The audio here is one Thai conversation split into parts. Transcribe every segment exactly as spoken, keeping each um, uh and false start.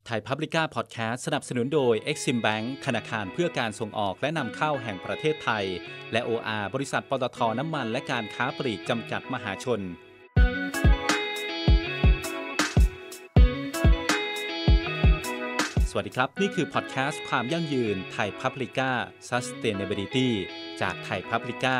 ไทย Publica Podcast สนับสนุนโดย Exim Bank ธนาคารเพื่อการส่งออกและนำเข้าแห่งประเทศไทยและ โอ อาร์ บริษัทปตท.น้ำมันและการค้าปลีกจำกัดมหาชนสวัสดีครับนี่คือพอดแคสต์ความยั่งยืนไทย Publica Sustainability จากไทย Publica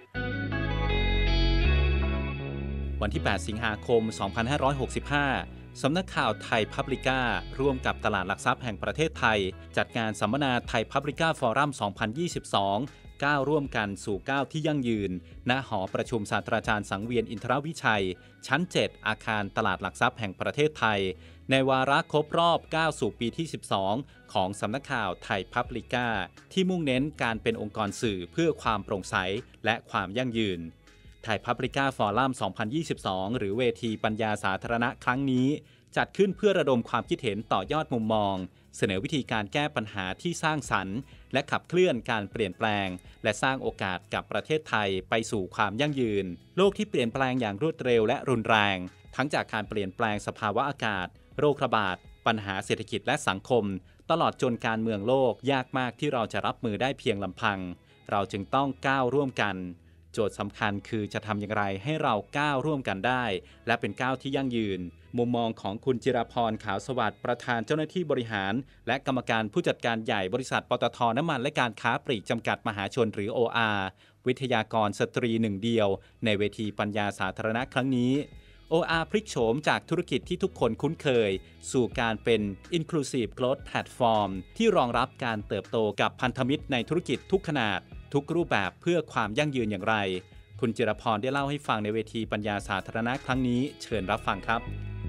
วันที่แปดสิงหาคมสองพันห้าร้อยหกสิบห้าสำนักข่าวไทย Publica ร่วมกับตลาดหลักทรัพย์แห่งประเทศไทยจัดงานสัมมนาไทย Publica Forum สองพันยี่สิบสองก้าวร่วมกันสู่ก้าวที่ยั่งยืนณหอประชุมศาสตราจารย์สังเวียนอินทรวิชัยชั้นเจ็ดอาคารตลาดหลักทรัพย์แห่งประเทศไทยในวาระครบรอบก้าวสู่ปีที่สิบสองของสำนักข่าวไทย Publica ที่มุ่งเน้นการเป็นองค์กรสื่อเพื่อความโปร่งใสและความยั่งยืนไทย Publica Forum สองพันยี่สิบสองหรือเวทีปัญญาสาธารณะครั้งนี้จัดขึ้นเพื่อระดมความคิดเห็นต่อยอดมุมมองเสนอวิธีการแก้ปัญหาที่สร้างสรรค์และขับเคลื่อนการเปลี่ยนแปลงและสร้างโอกาสกับประเทศไทยไปสู่ความยั่งยืนโลกที่เปลี่ยนแปลงอย่างรวดเร็วและรุนแรงทั้งจากการเปลี่ยนแปลงสภาวะอากาศโรคระบาดปัญหาเศรษฐกิจและสังคมตลอดจนการเมืองโลกยากมากที่เราจะรับมือได้เพียงลำพังเราจึงต้องก้าวร่วมกันโจทย์สำคัญคือจะทำอย่างไรให้เราก้าวร่วมกันได้และเป็นก้าวที่ยั่งยืนมุมมองของคุณจิรพรขาวสวัสดิ์ประธานเจ้าหน้าที่บริหารและกรรมการผู้จัดการใหญ่บริษัทปตท.น้ำมันและการค้าปลีกจำกัดมหาชนหรือ โอ อาร์ วิทยากรสตรีหนึ่งเดียวในเวทีปัญญาสาธารณะครั้งนี้ โอ อาร์ พลิกโฉมจากธุรกิจที่ทุกคนคุ้นเคยสู่การเป็น Inclusive Growth Platform ที่รองรับการเติบโตกับพันธมิตรในธุรกิจทุกขนาดทุกรูปแบบเพื่อความยั่งยืนอย่างไรคุณจิรพรได้เล่าให้ฟังในเวทีปัญญาสาธารณะครั้งนี้เชิญรับฟังครับ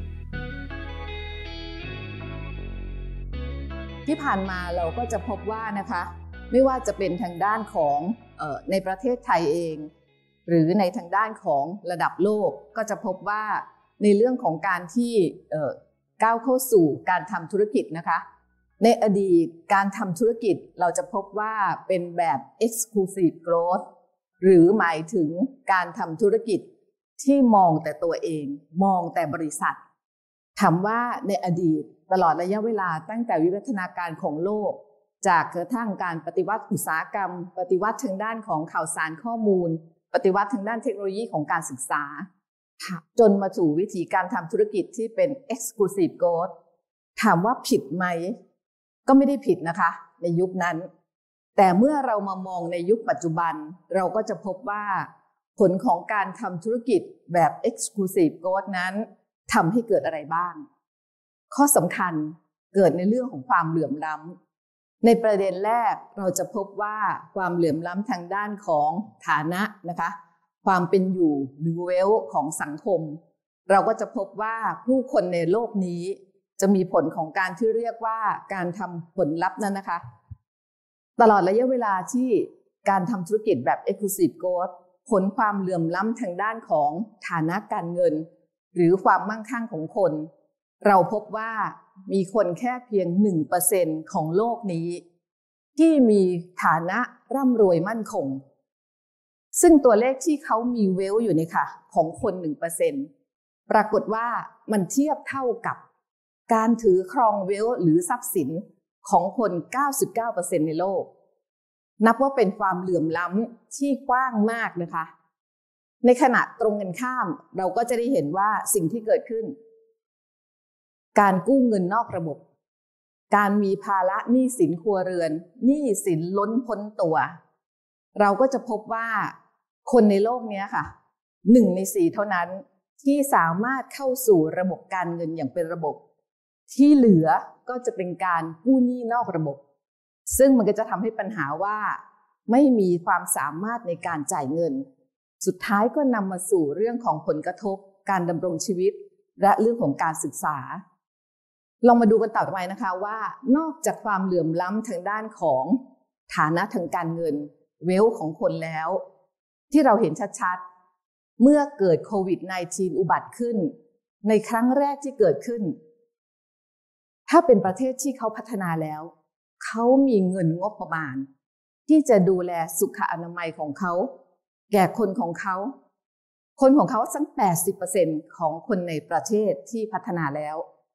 ที่ผ่านมาเราก็จะพบว่านะคะไม่ว่าจะเป็นทางด้านของเอ่อในประเทศไทยเองหรือในทางด้านของระดับโลกก็จะพบว่าในเรื่องของการที่เอ่อก้าวเข้าสู่การทำธุรกิจนะคะในอดีตการทำธุรกิจเราจะพบว่าเป็นแบบ exclusive growth หรือหมายถึงการทำธุรกิจที่มองแต่ตัวเองมองแต่บริษัทถามว่าในอดีตตลอดระยะเวลาตั้งแต่วิวัฒนาการของโลกจากกระทั่งการปฏิวัติอุตสาหกรรมปฏิวัติทางด้านของข่าวสารข้อมูลปฏิวัติทางด้านเทคโนโลยีของการศึกษาจนมาสู่วิธีการทำธุรกิจที่เป็น exclusive growth ถามว่าผิดไหมก็ไม่ได้ผิดนะคะในยุคนั้นแต่เมื่อเรามามองในยุคปัจจุบันเราก็จะพบว่าผลของการทำธุรกิจแบบ exclusive growth นั้นทำให้เกิดอะไรบ้างข้อสำคัญเกิดในเรื่องของความเหลื่อมล้ำในประเด็นแรกเราจะพบว่าความเหลื่อมล้ำทางด้านของฐานะนะคะความเป็นอยู่หรือ wealth ของสังคมเราก็จะพบว่าผู้คนในโลกนี้จะมีผลของการที่เรียกว่าการทำผลลัพธ์นั้นนะคะตลอดระยะเวลาที่การทำธุรกิจแบบ exclusive growth ผลความเหลื่อมล้ำทางด้านของฐานะการเงินหรือความมั่งคั่งของคนเราพบว่ามีคนแค่เพียง หนึ่งเปอร์เซ็นต์ ของโลกนี้ที่มีฐานะร่ำรวยมั่นคงซึ่งตัวเลขที่เขามีเวลอยู่นี่ค่ะของคน หนึ่งเปอร์เซ็นต์ ปรากฏว่ามันเทียบเท่ากับการถือครองเวลหรือทรัพย์สินของคน เก้าสิบเก้าเปอร์เซ็นต์ ในโลกนับว่าเป็นความเหลื่อมล้ำที่กว้างมากนะคะในขณะตรงกันข้ามเราก็จะได้เห็นว่าสิ่งที่เกิดขึ้นการกู้เงินนอกระบบการมีภาระหนี้สินครัวเรือนหนี้สินล้นพ้นตัวเราก็จะพบว่าคนในโลกนี้ค่ะหนึ่งในสี่เท่านั้นที่สามารถเข้าสู่ระบบการเงินอย่างเป็นระบบที่เหลือก็จะเป็นการกู้หนี้นอกระบบซึ่งมันก็จะทำให้ปัญหาว่าไม่มีความสามารถในการจ่ายเงินสุดท้ายก็นำมาสู่เรื่องของผลกระทบการดำรงชีวิตและเรื่องของการศึกษาลองมาดูกันต่อไปนะคะว่านอกจากความเหลื่อมล้ำทางด้านของฐานะทางการเงินเวลของคนแล้วที่เราเห็นชัดๆเมื่อเกิดโควิด สิบเก้า อุบัติขึ้นในครั้งแรกที่เกิดขึ้นถ้าเป็นประเทศที่เขาพัฒนาแล้วเขามีเงินงบประมาณที่จะดูแลสุขอนามัยของเขาแก่คนของเขาคนของเขาสัก แปดสิบเปอร์เซ็นต์ ของคนในประเทศที่พัฒนาแล้ว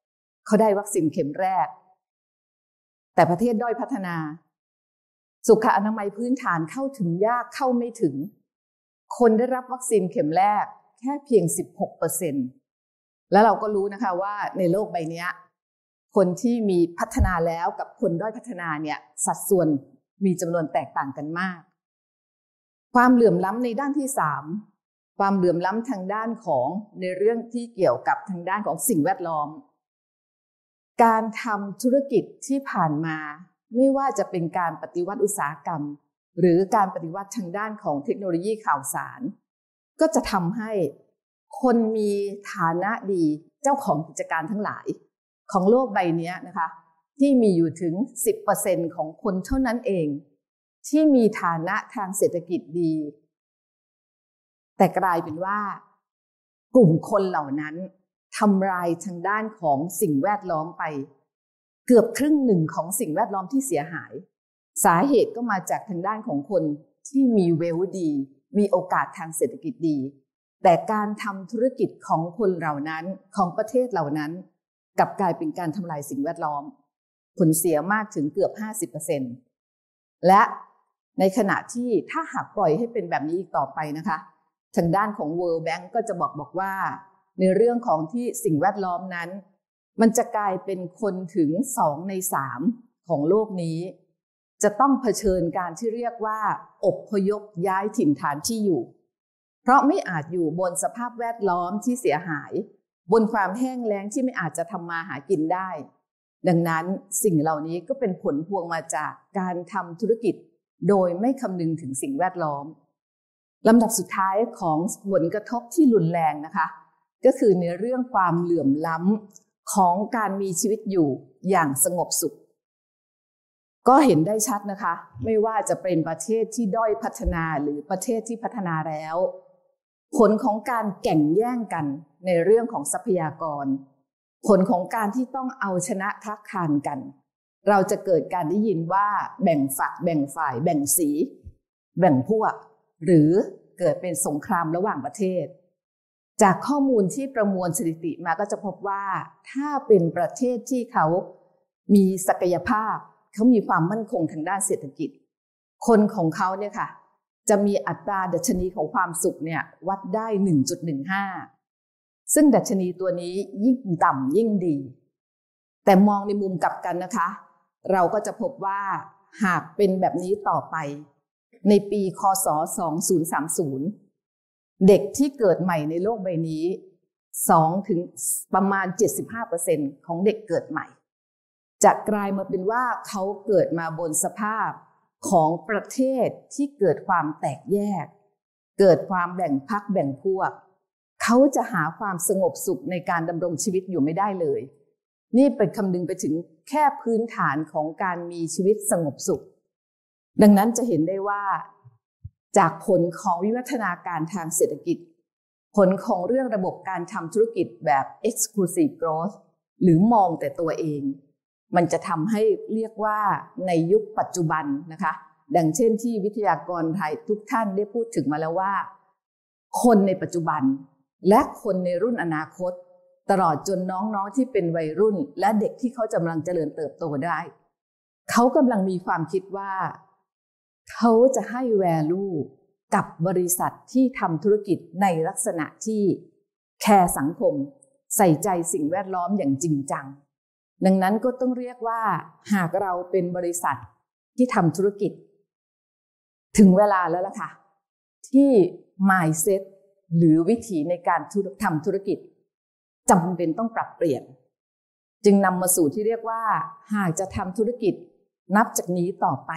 เขาได้วัคซีนเข็มแรกแต่ประเทศด้อยพัฒนาสุขอนามัยพื้นฐานเข้าถึงยากเข้าไม่ถึงคนได้รับวัคซีนเข็มแรกแค่เพียง สิบหกเปอร์เซ็นต์ แล้วเราก็รู้นะคะว่าในโลกใบนี้คนที่มีพัฒนาแล้วกับคนด้อยพัฒนาเนี่ยสัดส่วนมีจำนวนแตกต่างกันมากความเหลื่อมล้ำในด้านที่สามความเหลื่อมล้ำทางด้านของในเรื่องที่เกี่ยวกับทางด้านของสิ่งแวดล้อมการทำธุรกิจที่ผ่านมาไม่ว่าจะเป็นการปฏิวัติอุตสาหกรรมหรือการปฏิวัติทางด้านของเทคโนโลยีข่าวสารก็จะทำให้คนมีฐานะดีเจ้าของกิจการทั้งหลายของโลกใบนี้นะคะที่มีอยู่ถึง สิบเปอร์เซ็นต์ ของคนเท่านั้นเองที่มีฐานะทางเศรษฐกิจดีแต่กลายเป็นว่ากลุ่มคนเหล่านั้นทำลายทางด้านของสิ่งแวดล้อมไปเกือบครึ่งหนึ่งของสิ่งแวดล้อมที่เสียหายสาเหตุก็มาจากทางด้านของคนที่มีเวลดีมีโอกาสทางเศรษฐกิจดีแต่การทำธุรกิจของคนเหล่านั้นของประเทศเหล่านั้นกลับกลายเป็นการทำลายสิ่งแวดล้อมผลเสียมากถึงเกือบ ห้าสิบเปอร์เซ็นต์ และในขณะที่ถ้าหากปล่อยให้เป็นแบบนี้อีกต่อไปนะคะทางด้านของ World Bank ก็จะบอกบอกว่าในเรื่องของที่สิ่งแวดล้อมนั้นมันจะกลายเป็นคนถึงสองในสามของโลกนี้จะต้องเผชิญการที่เรียกว่าอพยพย้ายถิ่นฐานที่อยู่เพราะไม่อาจอยู่บนสภาพแวดล้อมที่เสียหายบนความแห้งแล้งที่ไม่อาจจะทำมาหากินได้ดังนั้นสิ่งเหล่านี้ก็เป็นผลพวงมาจากการทำธุรกิจโดยไม่คำนึงถึงสิ่งแวดล้อมลำดับสุดท้ายของผลกระทบที่รุนแรงนะคะก็คือในเรื่องความเหลื่อมล้ำของการมีชีวิตอยู่อย่างสงบสุขก็เห็นได้ชัดนะคะไม่ว่าจะเป็นประเทศที่ด้อยพัฒนาหรือประเทศที่พัฒนาแล้วผลของการแข่งแย่งกันในเรื่องของทรัพยากรผลของการที่ต้องเอาชนะทักคานกันเราจะเกิดการได้ยินว่าแบ่งฝักแบ่งฝ่ายแบ่งสีแบ่งพวกหรือเกิดเป็นสงครามระหว่างประเทศจากข้อมูลที่ประมวลสถิติมาก็จะพบว่าถ้าเป็นประเทศที่เขามีศักยภาพเขามีความมั่นคงทางด้านเศรษฐกิจคนของเขาเนี่ยค่ะจะมีอัตราดัชนีของความสุขเนี่ยวัดได้ หนึ่งจุดหนึ่งห้า ซึ่งดัชนีตัวนี้ยิ่งต่ำยิ่งดีแต่มองในมุมกลับกันนะคะเราก็จะพบว่าหากเป็นแบบนี้ต่อไปในปีค.ศ. สองพันสามสิบเด็กที่เกิดใหม่ในโลกใบนี้สองถึงประมาณ เจ็ดสิบห้าเปอร์เซ็นต์ ของเด็กเกิดใหม่จะกลายมาเป็นว่าเขาเกิดมาบนสภาพของประเทศที่เกิดความแตกแยกเกิดความแบ่งพรรคแบ่งพวกเขาจะหาความสงบสุขในการดำรงชีวิตอยู่ไม่ได้เลยนี่เป็นคำนึงไปถึงแค่พื้นฐานของการมีชีวิตสงบสุขดังนั้นจะเห็นได้ว่าจากผลของวิวัฒนาการทางเศรษฐกิจผลของเรื่องระบบการทำธุรกิจแบบ exclusive growth หรือมองแต่ตัวเองมันจะทำให้เรียกว่าในยุคปัจจุบันนะคะดังเช่นที่วิทยากรไทยทุกท่านได้พูดถึงมาแล้วว่าคนในปัจจุบันและคนในรุ่นอนาคตตลอดจนน้องๆที่เป็นวัยรุ่นและเด็กที่เขากำลังเจริญเติบโตได้เขากำลังมีความคิดว่าเขาจะให้ value กับบริษัทที่ทำธุรกิจในลักษณะที่แคร์สังคมใส่ใจสิ่งแวดล้อมอย่างจริงจังดังนั้นก็ต้องเรียกว่าหากเราเป็นบริษัทที่ทำธุรกิจถึงเวลาแล้วล่ะค่ะที่ mindset หรือวิธีในการทำธุรกิจจำเป็นต้องปรับเปลี่ยนจึงนำมาสู่ที่เรียกว่าหากจะทำธุรกิจนับจากนี้ต่อไป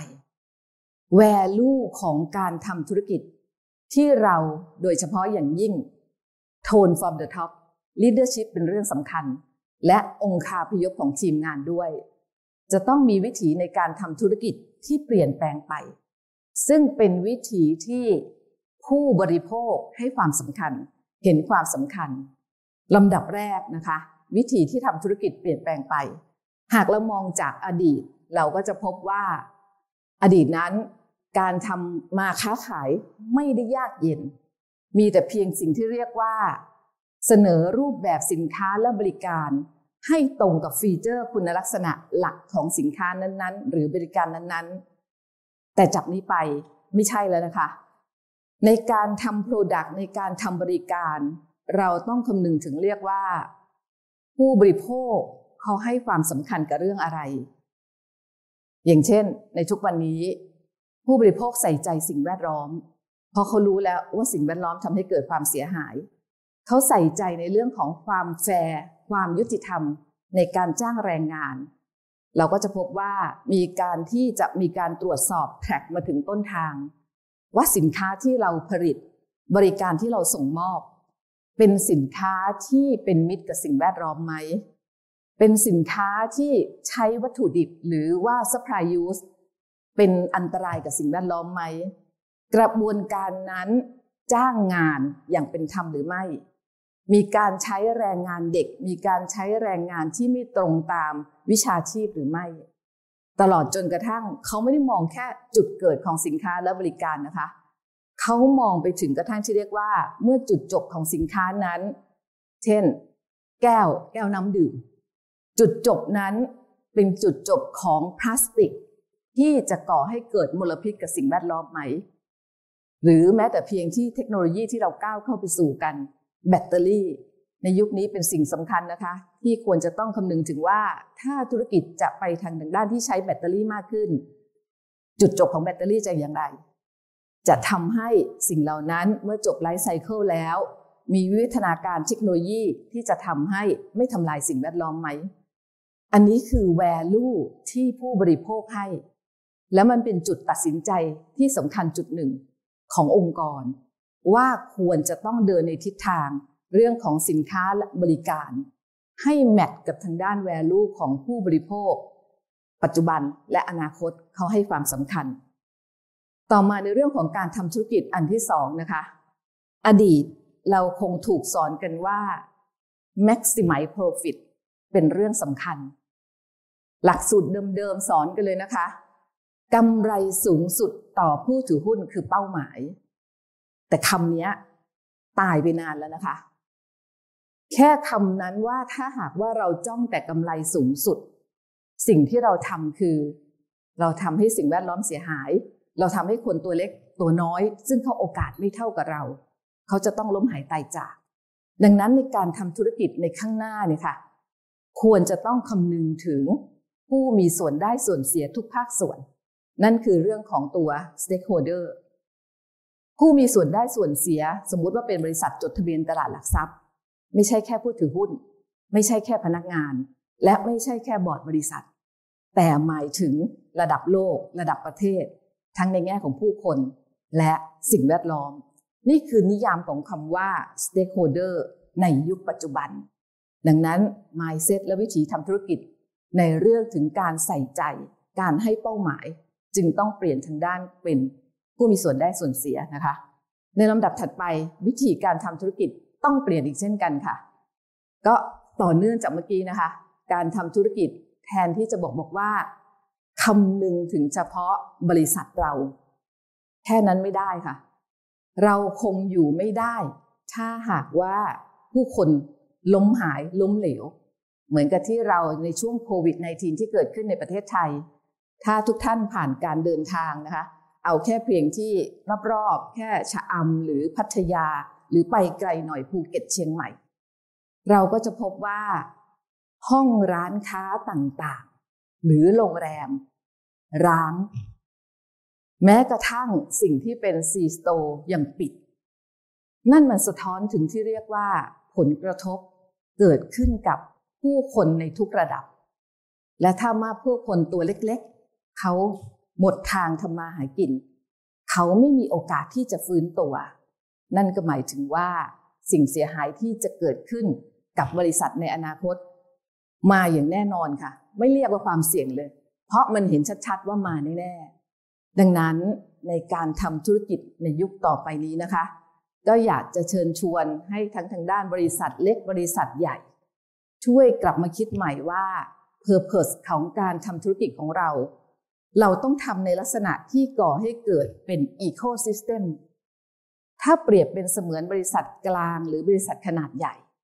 value ของการทำธุรกิจที่เราโดยเฉพาะอย่างยิ่ง tone from the top leadership เป็นเรื่องสำคัญและองคาพยพของทีมงานด้วยจะต้องมีวิถีในการทำธุรกิจที่เปลี่ยนแปลงไปซึ่งเป็นวิถีที่ผู้บริโภคให้ความสำคัญเห็นความสำคัญลำดับแรกนะคะวิธีที่ทำธุรกิจเปลี่ยนแปลงไปหากเรามองจากอดีตเราก็จะพบว่าอดีตนั้นการทำมาค้าขายไม่ได้ยากเย็นมีแต่เพียงสิ่งที่เรียกว่าเสนอรูปแบบสินค้าและบริการให้ตรงกับฟีเจอร์คุณลักษณะหลักของสินค้านั้นๆหรือบริการนั้นๆแต่จากนี้ไปไม่ใช่แล้วนะคะในการทำ Product ในการทำบริการเราต้องคำนึงถึงเรียกว่าผู้บริโภคเขาให้ความสำคัญกับเรื่องอะไรอย่างเช่นในทุกวันนี้ผู้บริโภคใส่ใจสิ่งแวดล้อมเพราะเขารู้แล้วว่าสิ่งแวดล้อมทำให้เกิดความเสียหายเขาใส่ใจในเรื่องของความแฟร์ความยุติธรรมในการจ้างแรงงานเราก็จะพบว่ามีการที่จะมีการตรวจสอบแทร็กมาถึงต้นทางว่าสินค้าที่เราผลิตบริการที่เราส่งมอบเป็นสินค้าที่เป็นมิตรกับสิ่งแวดล้อมไหมเป็นสินค้าที่ใช้วัตถุดิบหรือว่า supply use เป็นอันตรายกับสิ่งแวดล้อมไหมกระบวนการนั้นจ้างงานอย่างเป็นธรรมหรือไม่มีการใช้แรงงานเด็กมีการใช้แรงงานที่ไม่ตรงตามวิชาชีพหรือไม่ตลอดจนกระทั่งเขาไม่ได้มองแค่จุดเกิดของสินค้าและบริการนะคะเขามองไปถึงกระทั่งที่เรียกว่าเมื่อจุดจบของสินค้านั้นเช่นแก้วแก้วน้ำดื่มจุดจบนั้นเป็นจุดจบของพลาสติกที่จะก่อให้เกิดมลพิษกับสิ่งแวดล้อมไหมหรือแม้แต่เพียงที่เทคโนโลยีที่เราก้าวเข้าไปสู่กันแบตเตอรี่ในยุคนี้เป็นสิ่งสำคัญนะคะที่ควรจะต้องคำนึงถึงว่าถ้าธุรกิจจะไปทางด้านที่ใช้แบตเตอรี่มากขึ้นจุดจบของแบตเตอรี่จะอย่างไรจะทำให้สิ่งเหล่านั้นเมื่อจบไลฟ์ไซเคิลแล้วมีวิวัฒนาการเทคโนโลยีที่จะทำให้ไม่ทำลายสิ่งแวดล้อมไหมอันนี้คือ value ที่ผู้บริโภคให้และมันเป็นจุดตัดสินใจที่สำคัญจุดหนึ่งขององค์กรว่าควรจะต้องเดินในทิศทางเรื่องของสินค้าและบริการให้แมทกับทางด้าน value ของผู้บริโภคปัจจุบันและอนาคตเขาให้ความสำคัญต่อมาในเรื่องของการทำธุรกิจอันที่สองนะคะอดีตเราคงถูกสอนกันว่า maximize profit เป็นเรื่องสำคัญหลักสูตรเดิมๆสอนกันเลยนะคะกำไรสูงสุดต่อผู้ถือหุ้นคือเป้าหมายแต่คำนี้ตายไปนานแล้วนะคะแค่คำนั้นว่าถ้าหากว่าเราจ้องแต่กำไรสูงสุดสิ่งที่เราทำคือเราทำให้สิ่งแวดล้อมเสียหายเราทำให้คนตัวเล็กตัวน้อยซึ่งเขาโอกาสไม่เท่ากับเราเขาจะต้องล้มหายตายจากดังนั้นในการทำธุรกิจในข้างหน้าเนี่ยค่ะควรจะต้องคำนึงถึงผู้มีส่วนได้ส่วนเสียทุกภาคส่วนนั่นคือเรื่องของตัว stakeholder ผู้มีส่วนได้ส่วนเสียสมมุติว่าเป็นบริษัทจดทะเบียนตลาดหลักทรัพย์ไม่ใช่แค่ผู้ถือหุ้นไม่ใช่แค่พนักงานและไม่ใช่แค่บอร์ดบริษัทแต่หมายถึงระดับโลกระดับประเทศทั้งในแง่ของผู้คนและสิ่งแวดล้อมนี่คือนิยามของคำว่า stakeholder ในยุคปัจจุบันดังนั้น mindset และวิธีทำธุรกิจในเรื่องถึงการใส่ใจการให้เป้าหมายจึงต้องเปลี่ยนทางด้านเป็นผู้มีส่วนได้ส่วนเสียนะคะในลำดับถัดไปวิธีการทำธุรกิจต้องเปลี่ยนอีกเช่นกันค่ะก็ต่อเนื่องจากเมื่อกี้นะคะการทำธุรกิจแทนที่จะบอกบอกว่าคำนึงถึงเฉพาะบริษัทเราแค่นั้นไม่ได้ค่ะเราคงอยู่ไม่ได้ถ้าหากว่าผู้คนล้มหายล้มเหลวเหมือนกับที่เราในช่วงโควิด สิบเก้า ที่เกิดขึ้นในประเทศไทยถ้าทุกท่านผ่านการเดินทางนะคะเอาแค่เพียงที่รอบๆแค่ชะอำหรือพัทยาหรือไปไกลหน่อยภูเก็ตเชียงใหม่เราก็จะพบว่าห้องร้านค้าต่างๆหรือโรงแรมร้างแม้กระทั่งสิ่งที่เป็น C-store ยังปิดนั่นมันสะท้อนถึงที่เรียกว่าผลกระทบเกิดขึ้นกับผู้คนในทุกระดับและถ้ามาผู้คนตัวเล็กๆเขาหมดทางทำมาหากินเขาไม่มีโอกาสที่จะฟื้นตัวนั่นก็หมายถึงว่าสิ่งเสียหายที่จะเกิดขึ้นกับบริษัทในอนาคตมาอย่างแน่นอนค่ะไม่เรียกว่าความเสี่ยงเลยเพราะมันเห็นชัดๆว่ามาแน่ๆดังนั้นในการทำธุรกิจในยุคต่อไปนี้นะคะก็อยากจะเชิญชวนให้ทั้งทางด้านบริษัทเล็กบริษัทใหญ่ช่วยกลับมาคิดใหม่ว่า Purpose ของการทำธุรกิจของเราเราต้องทำในลักษณะที่ก่อให้เกิดเป็น Ecosystem ถ้าเปรียบเป็นเสมือนบริษัทกลางหรือบริษัทขนาดใหญ่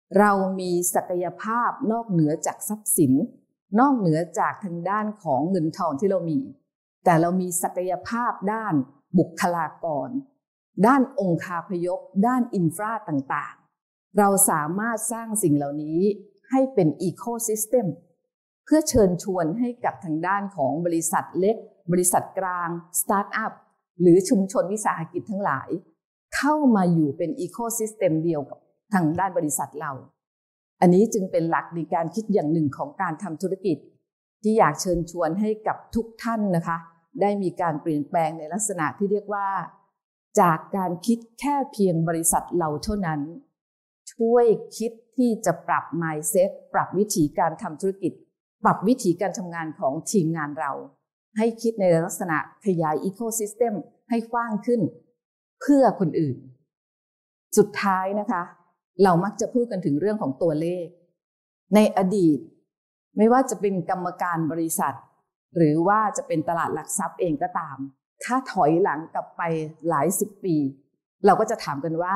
เรามีศักยภาพนอกเหนือจากทรัพย์สินนอกเหนือจากทางด้านของเงินทองที่เรามีแต่เรามีศักยภาพด้านบุคลากรด้านองคาพยพด้านอินฟราต่างๆเราสามารถสร้างสิ่งเหล่านี้ให้เป็นอีโคซิสเต็มเพื่อเชิญชวนให้กับทางด้านของบริษัทเล็กบริษัทกลางสตาร์ทอัพหรือชุมชนวิสาหกิจทั้งหลายเข้ามาอยู่เป็นอีโคซิสเต็มเดียวกับทางด้านบริษัทเราอันนี้จึงเป็นหลักในการคิดอย่างหนึ่งของการทำธุรกิจที่อยากเชิญชวนให้กับทุกท่านนะคะได้มีการเปลี่ยนแปลงในลักษณะที่เรียกว่าจากการคิดแค่เพียงบริษัทเราเท่านั้นช่วยคิดที่จะปรับ mindset ปรับวิธีการทำธุรกิจปรับวิธีการทำงานของทีมงานเราให้คิดในลักษณะขยายอีโคซิสเต็มให้กว้างขึ้นเพื่อคนอื่นสุดท้ายนะคะเรามักจะพูดกันถึงเรื่องของตัวเลขในอดีตไม่ว่าจะเป็นกรรมการบริษัทหรือว่าจะเป็นตลาดหลักทรัพย์เองก็ตามถ้าถอยหลังกลับไปหลายสิบปีเราก็จะถามกันว่า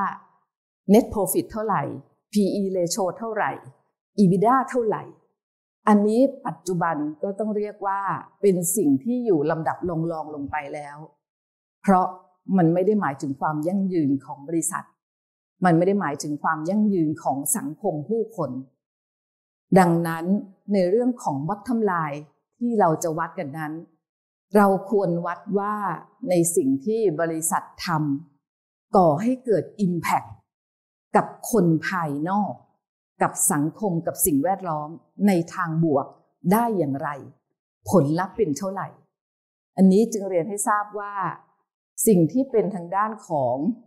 net profit เท่าไหร่ พี อี ratio เท่าไหร่ อี บี ดี เอ เท่าไหร่อันนี้ปัจจุบันก็ต้องเรียกว่าเป็นสิ่งที่อยู่ลำดับลงรองลงไปแล้วเพราะมันไม่ได้หมายถึงความยั่งยืนของบริษัทมันไม่ได้หมายถึงความยั่งยืนของสังคมผู้คนดังนั้นในเรื่องของbottom lineที่เราจะวัดกันนั้นเราควรวัดว่าในสิ่งที่บริษัททำก่อให้เกิด impact กับคนภายนอกกับสังคมกับสิ่งแวดล้อมในทางบวกได้อย่างไรผลลัพธ์เป็นเท่าไหร่อันนี้จึงเรียนให้ทราบว่าสิ่งที่เป็นทางด้านของ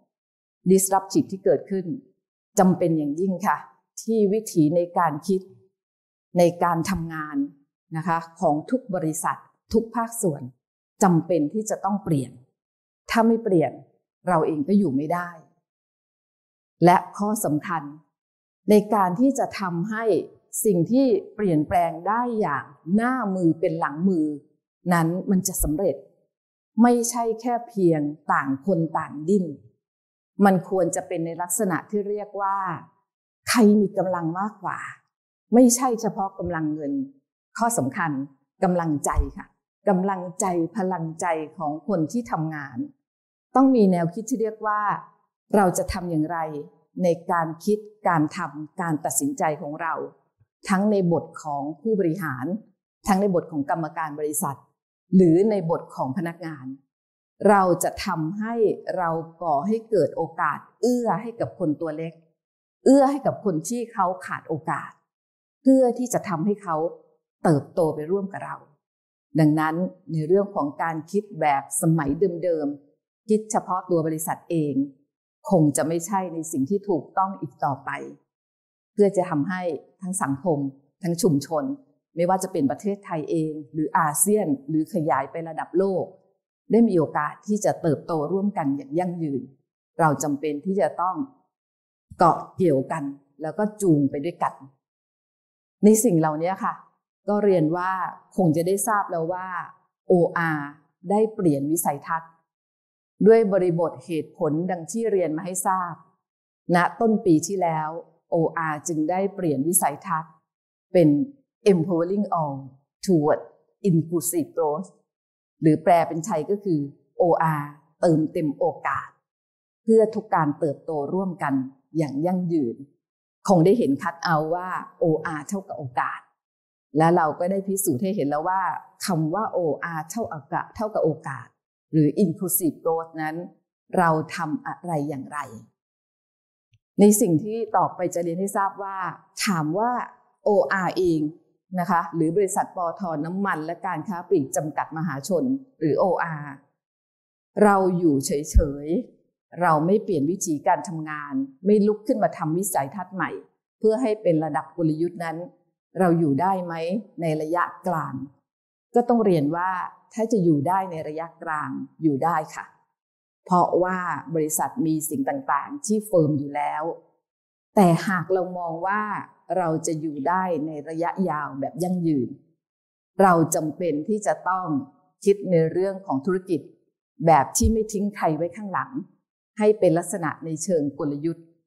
disruptive ที่เกิดขึ้นจำเป็นอย่างยิ่งค่ะที่วิถีในการคิดในการทำงานนะคะของทุกบริษัททุกภาคส่วนจำเป็นที่จะต้องเปลี่ยนถ้าไม่เปลี่ยนเราเองก็อยู่ไม่ได้และข้อสำคัญในการที่จะทำให้สิ่งที่เปลี่ยนแปลงได้อย่างหน้ามือเป็นหลังมือนั้นมันจะสำเร็จไม่ใช่แค่เพียงต่างคนต่างดิ้นมันควรจะเป็นในลักษณะที่เรียกว่าใครมีกำลังมากกว่าไม่ใช่เฉพาะกำลังเงินข้อสำคัญกำลังใจค่ะกำลังใจพลังใจของคนที่ทำงานต้องมีแนวคิดที่เรียกว่าเราจะทำอย่างไรในการคิดการทำการตัดสินใจของเราทั้งในบทของผู้บริหารทั้งในบทของกรรมการบริษัทหรือในบทของพนักงานเราจะทำให้เราก่อให้เกิดโอกาสเอื้อให้กับคนตัวเล็กเอื้อให้กับคนที่เขาขาดโอกาสเพื่อที่จะทำให้เขาเติบโตไปร่วมกับเราดังนั้นในเรื่องของการคิดแบบสมัยเดิมๆคิดเฉพาะตัวบริษัทเองคงจะไม่ใช่ในสิ่งที่ถูกต้องอีกต่อไปเพื่อจะทำให้ทั้งสังคมทั้งชุมชนไม่ว่าจะเป็นประเทศไทยเองหรืออาเซียนหรือขยายไประดับโลกได้มีโอกาสที่จะเติบโตร่วมกันอย่างยั่งยืนเราจำเป็นที่จะต้องเกาะเกี่ยวกันแล้วก็จูงไปด้วยกันในสิ่งเหล่านี้ค่ะก็เรียนว่าคงจะได้ทราบแล้วว่า โอ อาร์ ได้เปลี่ยนวิสัยทัศน์ด้วยบริบทเหตุผลดังที่เรียนมาให้ทราบณต้นปีที่แล้ว โอ อาร์ จึงได้เปลี่ยนวิสัยทัศน์เป็น empowering all toward inclusive growth หรือแปลเป็นไทยก็คือ โอ อาร์ เติมเต็มโอกาสเพื่อทุกการเติบโตร่วมกันอย่างยั่งยืนคงได้เห็นคัทเอาท์ว่า โอ อาร์ เท่ากับโอกาสและเราก็ได้พิสูจน์ให้เห็นแล้วว่าคำว่า โอ อาร์ เท่ากับเท่ากับโอกาสหรือ inclusive growth นั้นเราทำอะไรอย่างไรในสิ่งที่ต่อไปจะเรียนให้ทราบว่าถามว่า โอ อาร์ เองนะคะหรือบริษัทปตท.น้ำมันและการค้าปลีกจำกัดมหาชนหรือ โอ อาร์ เราอยู่เฉยๆเราไม่เปลี่ยนวิธีการทำงานไม่ลุกขึ้นมาทำวิสัยทัศน์ใหม่เพื่อให้เป็นระดับกลยุทธ์นั้นเราอยู่ได้ไหมในระยะกลางก็ต้องเรียนว่าถ้าจะอยู่ได้ในระยะกลางอยู่ได้ค่ะเพราะว่าบริษัทมีสิ่งต่างๆที่เฟิร์มอยู่แล้วแต่หากเรามองว่าเราจะอยู่ได้ในระยะยาวแบบยั่งยืนเราจำเป็นที่จะต้องคิดในเรื่องของธุรกิจแบบที่ไม่ทิ้งใครไว้ข้างหลังให้เป็นลักษณะในเชิงกลยุทธ์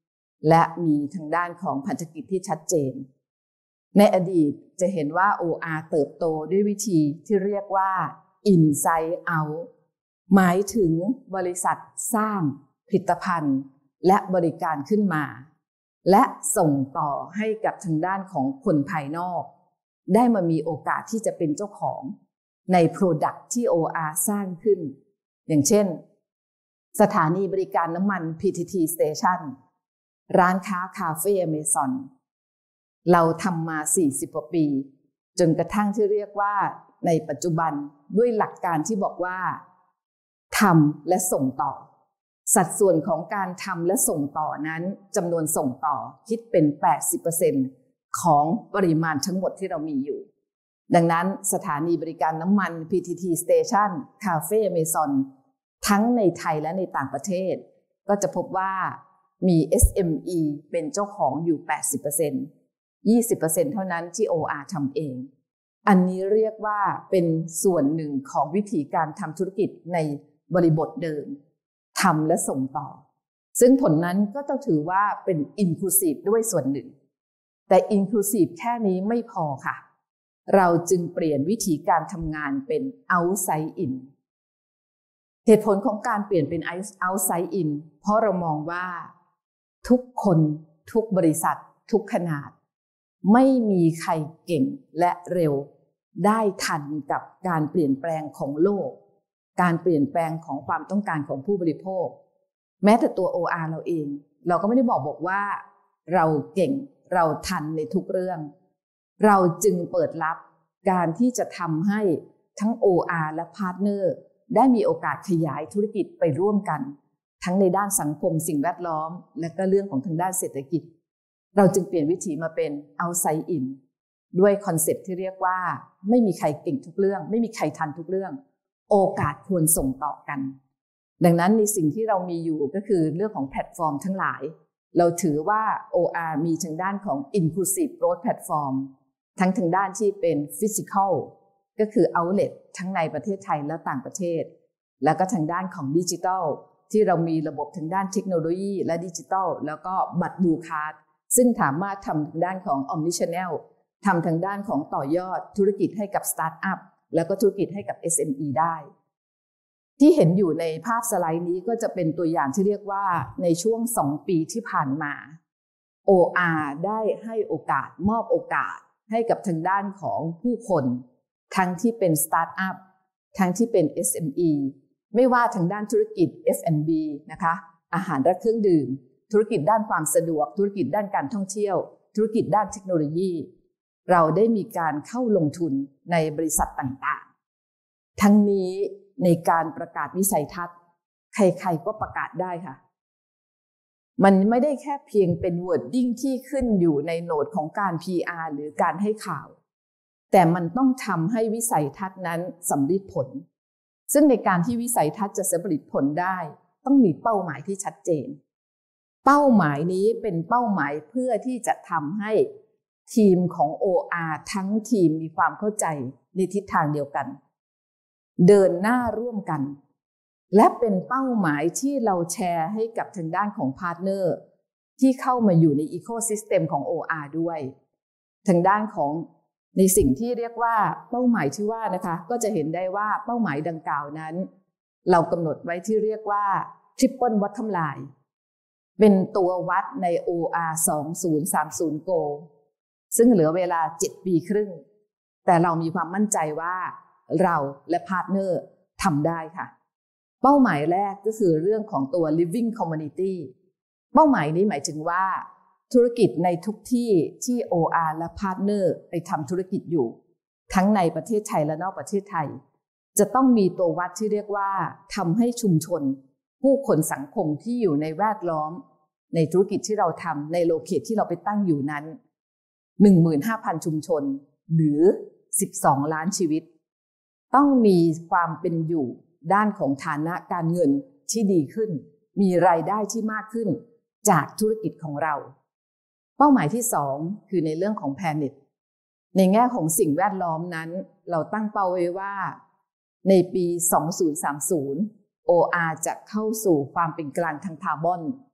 และมีทางด้านของพันธกิจที่ชัดเจนในอดีตจะเห็นว่า โอ อาร์ เติบโตด้วยวิธีที่เรียกว่า Inside Out หมายถึงบริษัทสร้างผลิตภัณฑ์และบริการขึ้นมาและส่งต่อให้กับทางด้านของคนภายนอกได้มามีโอกาสที่จะเป็นเจ้าของใน Product ที่ โอ อาร์ สร้างขึ้นอย่างเช่นสถานีบริการน้ำมัน พี ที ที Station ร้านค้าคาเฟ่ Amazon เราทำมาสี่สิบกว่าปีจนกระทั่งที่เรียกว่าในปัจจุบันด้วยหลักการที่บอกว่าทำและส่งต่อสัดส่วนของการทำและส่งต่อนั้นจำนวนส่งต่อคิดเป็น แปดสิบเปอร์เซ็นต์ ของปริมาณทั้งหมดที่เรามีอยู่ดังนั้นสถานีบริการน้ำมัน พี ที ที Station คาเฟ่ Amazon ทั้งในไทยและในต่างประเทศก็จะพบว่ามี เอส เอ็ม อี เป็นเจ้าของอยู่ แปดสิบเปอร์เซ็นต์ ยี่สิบเปอร์เซ็นต์ เท่านั้นที่ โอ อาร์ ทำเองอันนี้เรียกว่าเป็นส่วนหนึ่งของวิธีการทำธุรกิจในบริบทเดิมทำและส่งต่อซึ่งผลนั้นก็ต้องถือว่าเป็น inclusive ด้วยส่วนหนึ่งแต่ inclusive แค่นี้ไม่พอค่ะเราจึงเปลี่ยนวิธีการทำงานเป็น outside in เหตุผลของการเปลี่ยนเป็น outside in เพราะเรามองว่าทุกคนทุกบริษัททุกขนาดไม่มีใครเก่งและเร็วได้ทันกับการเปลี่ยนแปลงของโลกการเปลี่ยนแปลงของความต้องการของผู้บริโภคแม้แต่ตัว โอ อาร์ เราเองเราก็ไม่ได้บอกบอกว่าเราเก่งเราทันในทุกเรื่องเราจึงเปิดรับการที่จะทำให้ทั้ง โอ อาร์ และพาร์ทเนอร์ได้มีโอกาสขยายธุรกิจไปร่วมกันทั้งในด้านสังคมสิ่งแวดล้อมและก็เรื่องของทางด้านเศรษฐกิจเราจึงเปลี่ยนวิธีมาเป็น outside in ด้วยคอนเซ็ปต์ที่เรียกว่าไม่มีใครเก่งทุกเรื่องไม่มีใครทันทุกเรื่องโอกาสควรส่งต่อกันดังนั้นในสิ่งที่เรามีอยู่ก็คือเรื่องของแพลตฟอร์มทั้งหลายเราถือว่า โอ อาร์ มีทางด้านของ Inclusive Growth Platform ทั้งทางด้านที่เป็น Physical ก็คือ Outlet ทั้งในประเทศไทยและต่างประเทศแล้วก็ทางด้านของ Digital ที่เรามีระบบทางด้านเทคโนโลยีและดิจิทัลแล้วก็บัตรบลูคาร์ดซึ่งสามารถทำทางด้านของ Omnichannel ทำทางด้านของต่อยอดธุรกิจให้กับสตาร์ทอัพแล้วก็ธุรกิจให้กับ เอส เอ็ม อี ได้ที่เห็นอยู่ในภาพสไลด์นี้ก็จะเป็นตัวอย่างที่เรียกว่าในช่วงสองปีที่ผ่านมา โอ อาร์ ได้ให้โอกาสมอบโอกาสให้กับทางด้านของผู้คนทั้งที่เป็นสตาร์ทอัพทั้งที่เป็น เอส เอ็ม อี ไม่ว่าทางด้านธุรกิจ เอฟ แอนด์ บี นะคะอาหารและเครื่องดื่มธุรกิจด้านความสะดวกธุรกิจด้านการท่องเที่ยวธุรกิจด้านเทคโนโลยีเราได้มีการเข้าลงทุนในบริษัทต่างๆทั้งนี้ในการประกาศวิสัยทัศน์ใครๆก็ประกาศได้ค่ะมันไม่ได้แค่เพียงเป็น wording ที่ขึ้นอยู่ในโหนดของการ พี อาร์ หรือการให้ข่าวแต่มันต้องทำให้วิสัยทัศน์นั้นสำเร็จผลซึ่งในการที่วิสัยทัศน์จะสำเร็จผลได้ต้องมีเป้าหมายที่ชัดเจนเป้าหมายนี้เป็นเป้าหมายเพื่อที่จะทำให้ทีมของ โอ อาร์ ทั้งทีมมีความเข้าใจในทิศทางเดียวกันเดินหน้าร่วมกันและเป็นเป้าหมายที่เราแชร์ให้กับทางด้านของพาร์ทเนอร์ที่เข้ามาอยู่ในอีโคซิสเต็มของ โอ อาร์ ด้วยทางด้านของในสิ่งที่เรียกว่าเป้าหมายที่ว่านะคะก็จะเห็นได้ว่าเป้าหมายดังกล่าวนั้นเรากำหนดไว้ที่เรียกว่า Triple Bottom Line เป็นตัววัดใน โอ อาร์ สองพันสามสิบ Goal ซึ่งเหลือเวลาเจ็ดปีครึ่งแต่เรามีความมั่นใจว่าเราและพาร์ทเนอร์ทำได้ค่ะเป้าหมายแรกก็คือเรื่องของตัว living community เป้าหมายนี้หมายถึงว่าธุรกิจในทุกที่ที่ โอ อาร์ และพาร์ทเนอร์ไปทำธุรกิจอยู่ทั้งในประเทศไทยและนอกประเทศไทยจะต้องมีตัววัดที่เรียกว่าทำให้ชุมชนผู้คนสังคมที่อยู่ในแวดล้อมในธุรกิจที่เราทำในโลเคชที่เราไปตั้งอยู่นั้น หนึ่งหมื่นห้าพัน ชุมชนหรือสิบสองล้านชีวิตต้องมีความเป็นอยู่ด้านของฐานะการเงินที่ดีขึ้นมีรายได้ที่มากขึ้นจากธุรกิจของเราเป้าหมายที่สองคือในเรื่องของ Planet ในแง่ของสิ่งแวดล้อมนั้นเราตั้งเป้าไว้ว่าในปีสองพันสามสิบ โอ อาร์ จะเข้าสู่ความเป็นกลางทางคาร์บอน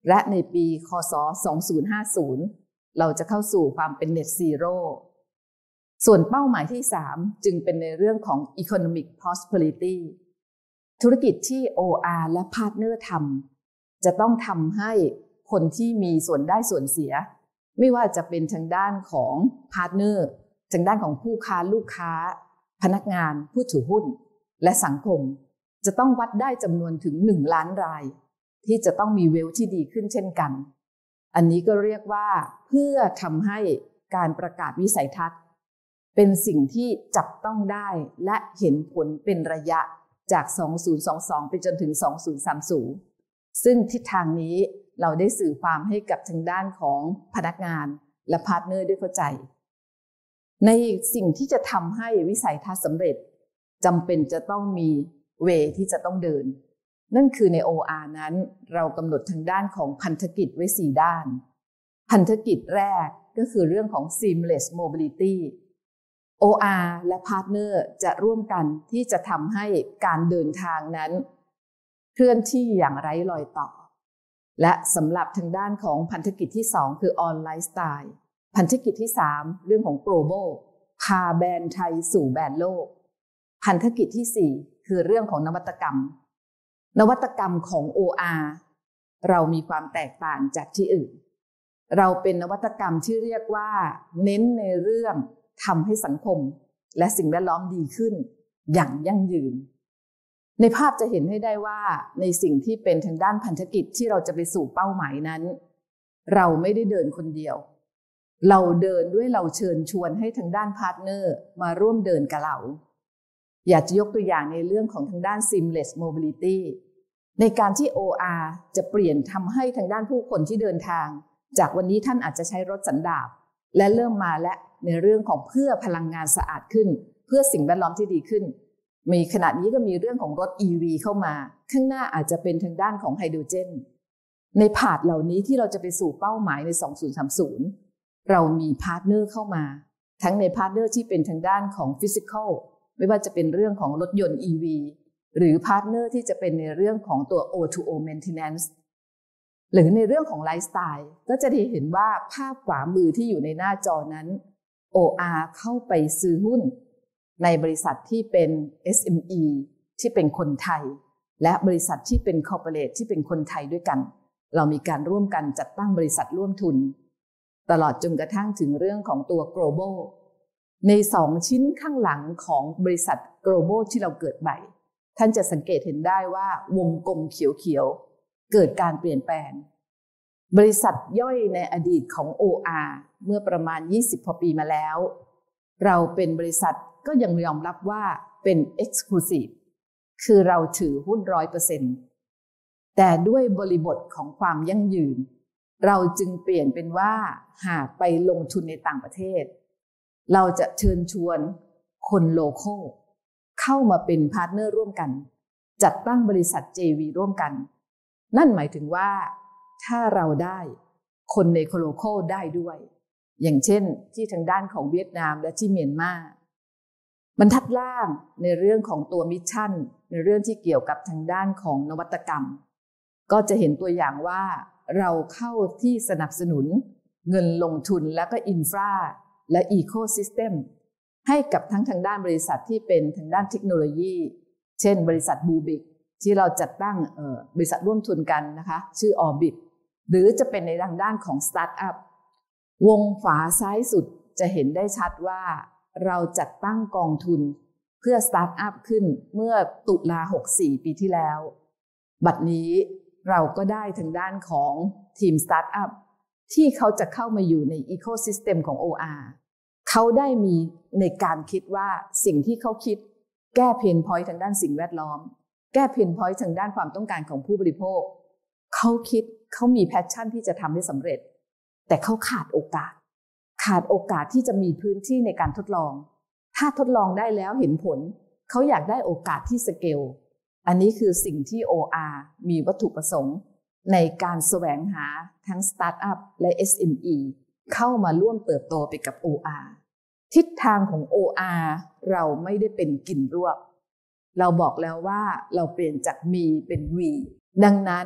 และในปีค.ศ. สองพันห้าสิบเราจะเข้าสู่ความเป็น Net Zero ส่วนเป้าหมายที่สามจึงเป็นในเรื่องของ Economic Prosperity ธุรกิจที่ โอ อาร์ และพาร์ทเนอร์ทำจะต้องทำให้คนที่มีส่วนได้ส่วนเสียไม่ว่าจะเป็นทางด้านของพาร์ทเนอร์ทางด้านของผู้ค้าลูกค้าพนักงานผู้ถือหุ้นและสังคมจะต้องวัดได้จำนวนถึงหนึ่งล้านรายที่จะต้องมีเวลที่ดีขึ้นเช่นกันอันนี้ก็เรียกว่าเพื่อทำให้การประกาศวิสัยทัศน์เป็นสิ่งที่จับต้องได้และเห็นผลเป็นระยะจากสองพันยี่สิบสองไปจนถึงสองพันสามสิบซึ่งทิศทางนี้เราได้สื่อความให้กับทางด้านของพนักงานและพาร์ทเนอร์ได้เข้าใจในสิ่งที่จะทำให้วิสัยทัศน์สำเร็จจำเป็นจะต้องมีเวที่จะต้องเดินนั่นคือใน โอ อาร์ นั้นเรากำหนดทางด้านของพันธกิจไว้สี่ด้านพันธกิจแรกก็คือเรื่องของ seamless mobility โอ อาร์ และพาร์ทเนอร์จะร่วมกันที่จะทำให้การเดินทางนั้นเคลื่อนที่อย่างไร้รอยต่อและสำหรับทางด้านของพันธกิจที่สองคือ on lifestyle พันธกิจที่สามเรื่องของ global พาแบรนด์ไทยสู่แบรนด์โลกพันธกิจที่สี่คือเรื่องของนวัตกรรมนวัตกรรมของ โอ อาร์ เรามีความแตกต่างจากที่อื่นเราเป็นนวัตกรรมที่เรียกว่าเน้นในเรื่องทำให้สังคมและสิ่งแวดล้อมดีขึ้นอย่างยั่งยืนในภาพจะเห็นให้ได้ว่าในสิ่งที่เป็นทางด้านพันธกิจที่เราจะไปสู่เป้าหมายนั้นเราไม่ได้เดินคนเดียวเราเดินด้วยเราเชิญชวนให้ทางด้านพาร์ทเนอร์มาร่วมเดินกับเราอยากจะยกตัวอย่างในเรื่องของทางด้าน seamless mobility ในการที่ โอ อาร์ จะเปลี่ยนทำให้ทางด้านผู้คนที่เดินทางจากวันนี้ท่านอาจจะใช้รถสันดาปและเริ่มมาและในเรื่องของเพื่อพลังงานสะอาดขึ้นเพื่อสิ่งแวดล้อมที่ดีขึ้นมีขณะนี้ก็มีเรื่องของรถ อี วี เข้ามาข้างหน้าอาจจะเป็นทางด้านของไฮโดรเจนในพาร์ทเหล่านี้ที่เราจะไปสู่เป้าหมายในสองพันสามสิบเรามีพาร์ทเนอร์เข้ามาทั้งในพาร์ทเนอร์ที่เป็นทางด้านของฟิสิกอลไม่ว่าจะเป็นเรื่องของรถยนต์ อี วี หรือพาร์ทเนอร์ที่จะเป็นในเรื่องของตัว โอ ทู โอ maintenance หรือในเรื่องของไลฟ์สไตล์ก็จะได้เห็นว่าภาพขวามือที่อยู่ในหน้าจอนั้น โอ อาร์ เข้าไปซื้อหุ้นในบริษัทที่เป็น เอส เอ็ม อี ที่เป็นคนไทยและบริษัทที่เป็นคอร์ปอเรทที่เป็นคนไทยด้วยกันเรามีการร่วมกันจัดตั้งบริษัทร่วมทุนตลอดจนกระทั่งถึงเรื่องของตัว global ในสองชิ้นข้างหลังของบริษัท global ที่เราเกิดใหม่ท่านจะสังเกตเห็นได้ว่าวงกลมเขียวๆเกิดการเปลี่ยนแปลงบริษัทย่อยในอดีตของ โอ อาร์ เมื่อประมาณยี่สิบกว่าปีมาแล้วเราเป็นบริษัทก็ยังยอมรับว่าเป็น exclusive คือเราถือหุ้น ร้อยเปอร์เซ็นต์ แต่ด้วยบริบทของความยั่งยืนเราจึงเปลี่ยนเป็นว่าหากไปลงทุนในต่างประเทศเราจะเชิญชวนคนโลคอลเข้ามาเป็นพาร์ทเนอร์ร่วมกันจัดตั้งบริษัท เจ วี ร่วมกันนั่นหมายถึงว่าถ้าเราได้คนในโลคอลได้ด้วยอย่างเช่นที่ทางด้านของเวียดนามและที่เมียนมาบรรทัดล่างในเรื่องของตัวมิชชั่นในเรื่องที่เกี่ยวกับทางด้านของนวัตกรรมก็จะเห็นตัวอย่างว่าเราเข้าที่สนับสนุนเงินลงทุนและก็อินฟราและอีโคซิสเต็มให้กับทั้งทางด้านบริษัทที่เป็นทางด้านเทคโนโลยีเช่นบริษัทบูบิกที่เราจัดตั้งบริษัทร่วมทุนกันนะคะชื่อออบิทหรือจะเป็นในทางด้านของสตาร์ทอัพวงขวาซ้ายสุดจะเห็นได้ชัดว่าเราจัดตั้งกองทุนเพื่อสตาร์ทอัพขึ้นเมื่อตุลาหกสิบสี่ปีที่แล้วบัดนี้เราก็ได้ทางด้านของทีมสตาร์ทอัพที่เขาจะเข้ามาอยู่ในอีโคซิสเต็มของ โอ อาร์ เขาได้มีในการคิดว่าสิ่งที่เขาคิดแก้เพนพอยต์ทางด้านสิ่งแวดล้อมแก้เพนพอยต์ทางด้านความต้องการของผู้บริโภคเขาคิดเขามีแพชชั่นที่จะทำให้สำเร็จแต่เขาขาดโอกาสขาดโอกาสที่จะมีพื้นที่ในการทดลองถ้าทดลองได้แล้วเห็นผลเขาอยากได้โอกาสที่สเกลอันนี้คือสิ่งที่ โอ อาร์ มีวัตถุประสงค์ในการแสวงหาทั้งสตาร์ทอัพและ เอส เอ็ม อี เข้ามาร่วมเติบโตไปกับ โอ อาร์ ทิศทางของ โอ อาร์ เราไม่ได้เป็นกลิ่นรวบเราบอกแล้วว่าเราเปลี่ยนจากมีเป็นวีดังนั้น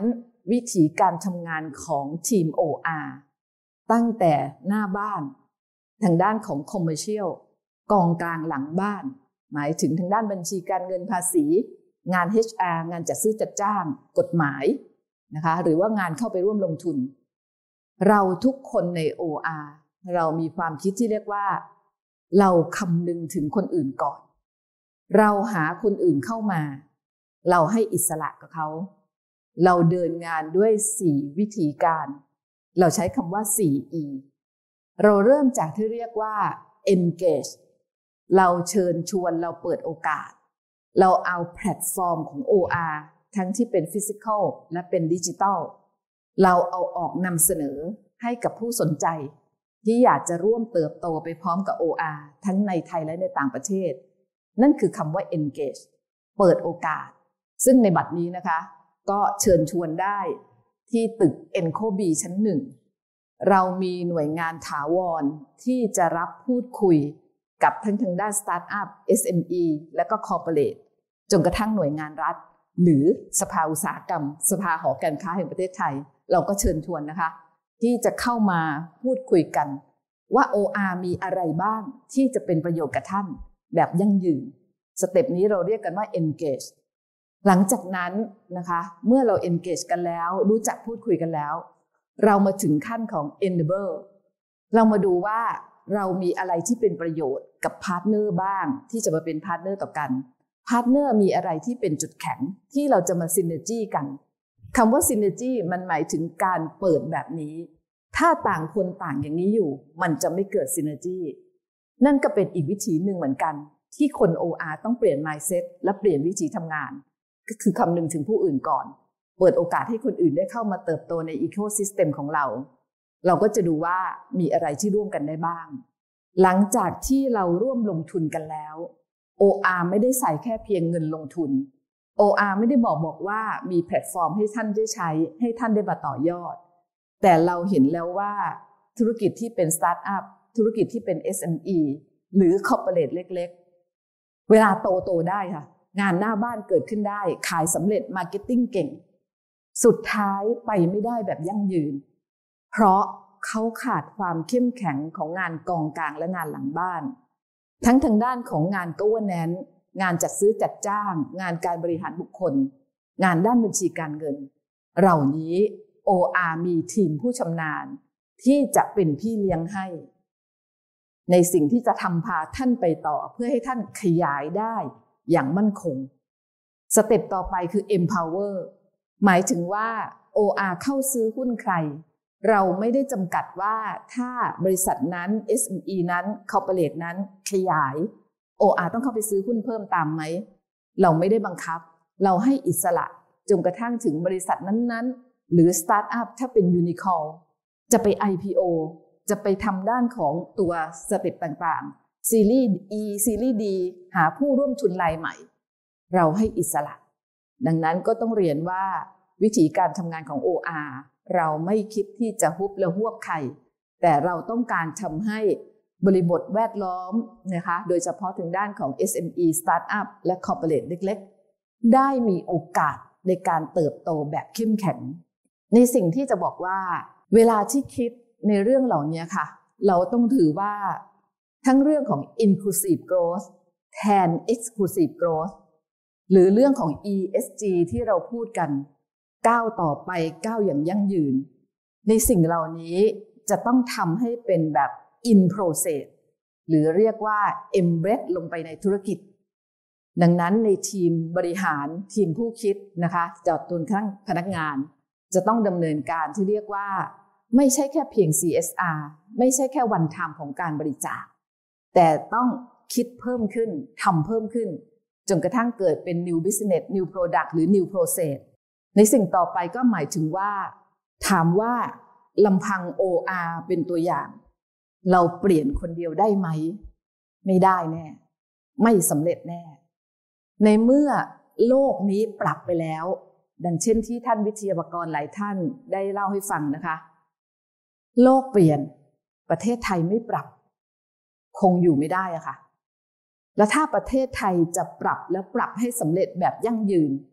วิธีการทำงานของทีม โอ อาร์ ตั้งแต่หน้าบ้านทางด้านของ Commercial กองกลางหลังบ้านหมายถึงทางด้านบัญชีการเงินภาษีงาน เอช อาร์ งานจัดซื้อจัดจ้างกฎหมายนะคะหรือว่างานเข้าไปร่วมลงทุนเราทุกคนใน โอ อาร์ เรามีความคิดที่เรียกว่าเราคำนึงถึงคนอื่นก่อนเราหาคนอื่นเข้ามาเราให้อิสระกับเขาเราเดินงานด้วยสี่วิธีการเราใช้คำว่า โฟร์ อี เราเริ่มจากที่เรียกว่า engage เราเชิญชวนเราเปิดโอกาสเราเอาแพลตฟอร์มของ โอ อาร์ ทั้งที่เป็นฟิสิกอลและเป็นดิจิทัลเราเอาออกนำเสนอให้กับผู้สนใจที่อยากจะร่วมเติบโตไปพร้อมกับ โอ อาร์ ทั้งในไทยและในต่างประเทศนั่นคือคำว่า engage เปิดโอกาสซึ่งในบัดนี้นะคะก็เชิญชวนได้ที่ตึก Enco B ชั้นหนึ่งเรามีหน่วยงานถาวรที่จะรับพูดคุยกับทั้งทางด้านสตาร์ทอัพ เอส เอ็ม อี และก็คอร์ปอเรทจนกระทั่งหน่วยงานรัฐหรือสภาอุตสาหกรรมสภาหอการค้าแห่งประเทศไทยเราก็เชิญชวนนะคะที่จะเข้ามาพูดคุยกันว่า โอ อาร์ มีอะไรบ้างที่จะเป็นประโยชน์กับท่านแบบยั่งยืนสเต็ปนี้เราเรียกกันว่า engage หลังจากนั้นนะคะเมื่อเรา engage กันแล้วรู้จักพูดคุยกันแล้วเรามาถึงขั้นของ enable เรามาดูว่าเรามีอะไรที่เป็นประโยชน์กับพาร์ทเนอร์บ้างที่จะมาเป็นพาร์ทเนอร์ต่อกันพาร์ทเนอร์มีอะไรที่เป็นจุดแข็งที่เราจะมาซินเนอร์จี้กันคำว่าซินเนอร์จี้มันหมายถึงการเปิดแบบนี้ถ้าต่างคนต่างอย่างนี้อยู่มันจะไม่เกิดซินเนอร์จี้นั่นก็เป็นอีกวิธีหนึ่งเหมือนกันที่คน โอ อาร์ ต้องเปลี่ยน mindset และเปลี่ยนวิธีทำงานก็คือคำนึงถึงผู้อื่นก่อนเปิดโอกาสให้คนอื่นได้เข้ามาเติบโตในอีโคซิสเต็มของเราเราก็จะดูว่ามีอะไรที่ร่วมกันได้บ้างหลังจากที่เราร่วมลงทุนกันแล้ว โอ อาร์ ไม่ได้ใส่แค่เพียงเงินลงทุน โอ อาร์ ไม่ได้บอกบอกว่ามีแพลตฟอร์มให้ท่านได้ใช้ให้ท่านได้มาต่อยอดแต่เราเห็นแล้วว่าธุรกิจที่เป็นสตาร์ทอัพธุรกิจที่เป็น เอส เอ็ม อี หรือคอร์ปอเรทเล็กๆเวลาโตโตได้ค่ะงานหน้าบ้านเกิดขึ้นได้ขายสำเร็จมาร์เก็ตติ้งเก่งสุดท้ายไปไม่ได้แบบยั่งยืนเพราะเขาขาดความเข้มแข็งของงานกองกลางและงานหลังบ้านทั้งทางด้านของงาน governance งานจัดซื้อจัดจ้างงานการบริหารบุคคลงานด้านบัญชีการเงินเหล่านี้ โอ อาร์ มีทีมผู้ชำนาญที่จะเป็นพี่เลี้ยงให้ในสิ่งที่จะทำพาท่านไปต่อเพื่อให้ท่านขยายได้อย่างมั่นคงสเต็ปต่อไปคือ empower หมายถึงว่า โอ อาร์ เข้าซื้อหุ้นใครเราไม่ได้จำกัดว่าถ้าบริษัทนั้น เอส เอ็ม อี นั้น Corporate นั้นขยาย โอ อาร์ ต้องเข้าไปซื้อหุ้นเพิ่มตามไหมเราไม่ได้บังคับเราให้อิสระจนกระทั่งถึงบริษัทนั้นๆหรือสตาร์ทอัพถ้าเป็นยูนิคอร์นจะไป ไอ พี โอ จะไปทำด้านของตัวสเต็ปต่างๆซีรีส์ E ซีรีส์ D หาผู้ร่วมทุนรายใหม่เราให้อิสระดังนั้นก็ต้องเรียนว่าวิธีการทำงานของ โอ อาร์ เราไม่คิดที่จะฮุบและหวบใครแต่เราต้องการทำให้บริบทแวดล้อมนะคะโดยเฉพาะถึงด้านของ เอส เอ็ม อี Startup และ Corporate เล็กๆได้มีโอกาสในการเติบโตแบบเข้มแข็งในสิ่งที่จะบอกว่าเวลาที่คิดในเรื่องเหล่านี้ค่ะเราต้องถือว่าทั้งเรื่องของ Inclusive Growth แทน Exclusive Growth หรือเรื่องของ อี เอส จี ที่เราพูดกันก้าวต่อไปก้าวอย่างยั่งยืนในสิ่งเหล่านี้จะต้องทำให้เป็นแบบ in process หรือเรียกว่า embed ลงไปในธุรกิจดังนั้นในทีมบริหารทีมผู้คิดนะคะจอดจนกระทั่งพนักงานจะต้องดำเนินการที่เรียกว่าไม่ใช่แค่เพียง ซี เอส อาร์ ไม่ใช่แค่วันไทม์ของการบริจาคแต่ต้องคิดเพิ่มขึ้นทำเพิ่มขึ้นจนกระทั่งเกิดเป็น new business new product หรือ new processในสิ่งต่อไปก็หมายถึงว่าถามว่าลำพัง โอ อาร์ เป็นตัวอย่างเราเปลี่ยนคนเดียวได้ไหมไม่ได้แน่ไม่สำเร็จแน่ในเมื่อโลกนี้ปรับไปแล้วดังเช่นที่ท่านวิทยากรหลายท่านได้เล่าให้ฟังนะคะโลกเปลี่ยนประเทศไทยไม่ปรับคงอยู่ไม่ได้อะค่ะแล้วถ้าประเทศไทยจะปรับแล้วปรับให้สำเร็จแบบยั่งยืน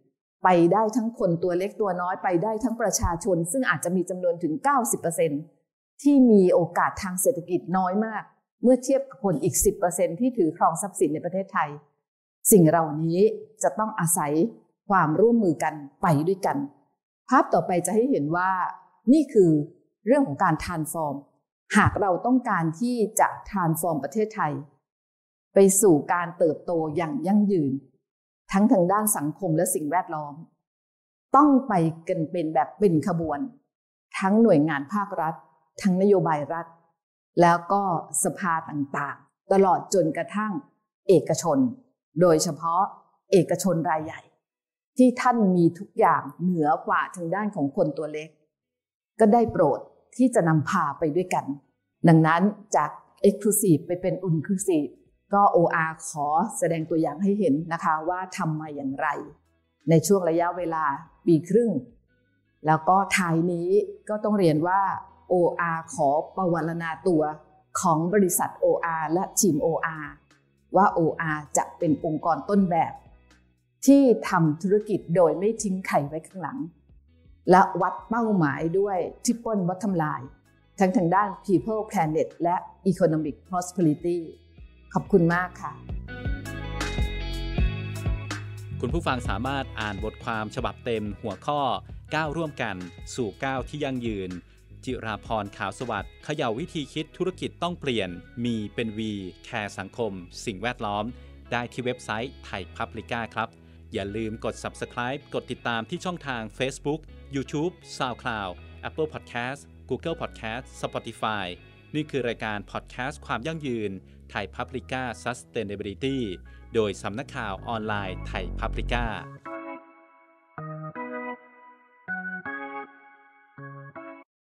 ไปได้ทั้งคนตัวเล็กตัวน้อยไปได้ทั้งประชาชนซึ่งอาจจะมีจำนวนถึง เก้าสิบเปอร์เซ็นต์ ที่มีโอกาสทางเศรษฐกิจน้อยมากเมื่อเทียบกับคนอีก สิบเปอร์เซ็นต์ ที่ถือครองทรัพย์สินในประเทศไทยสิ่งเหล่านี้จะต้องอาศัยความร่วมมือกันไปด้วยกันภาพต่อไปจะให้เห็นว่านี่คือเรื่องของการ transform หากเราต้องการที่จะ transform ประเทศไทยไปสู่การเติบโตอย่างยั่งยืนทั้งทางด้านสังคมและสิ่งแวดล้อมต้องไปกันเป็นแบบเป็นขบวนทั้งหน่วยงานภาครัฐทั้งนโยบายรัฐแล้วก็สภาต่างๆตลอดจนกระทั่งเอกชนโดยเฉพาะเอกชนรายใหญ่ที่ท่านมีทุกอย่างเหนือกว่าทางด้านของคนตัวเล็กก็ได้โปรดที่จะนำพาไปด้วยกันดังนั้นจาก Exclusive ไปเป็น Inclusive ก็ โอ อาร์ ขอแสดงตัวอย่างให้เห็นนะคะว่าทำมาอย่างไรในช่วงระยะเวลาปีครึ่งแล้วก็ท้ายนี้ก็ต้องเรียนว่า โอ อาร์ ขอประวัลณาตัวของบริษัท โอ อาร์ และทีม โอ อาร์ ว่า โอ อาร์ จะเป็นองค์กรต้นแบบที่ทำธุรกิจโดยไม่ทิ้งใครไว้ข้างหลังและวัดเป้าหมายด้วย Triple Bottom Line ทั้งทางด้าน People Planet และ Economic Prosperity ขอบคุณมากค่ะคุณผู้ฟังสามารถอ่านบทความฉบับเต็มหัวข้อก้าวร่วมกันสู่ก้าวที่ยั่งยืนจิราพรขาวสวัสดิ์เขย่าวิธีคิดธุรกิจต้องเปลี่ยนมีเป็น V แคร์สังคมสิ่งแวดล้อมได้ที่เว็บไซต์ไทย Publica ครับอย่าลืมกด Subscribe กดติดตามที่ช่องทาง Facebook YouTube SoundCloud Apple Podcast Google Podcast Spotify นี่คือรายการ Podcast ความยั่งยืนไทย Publica Sustainability โดยสำนักข่าวออนไลน์ไทย Publica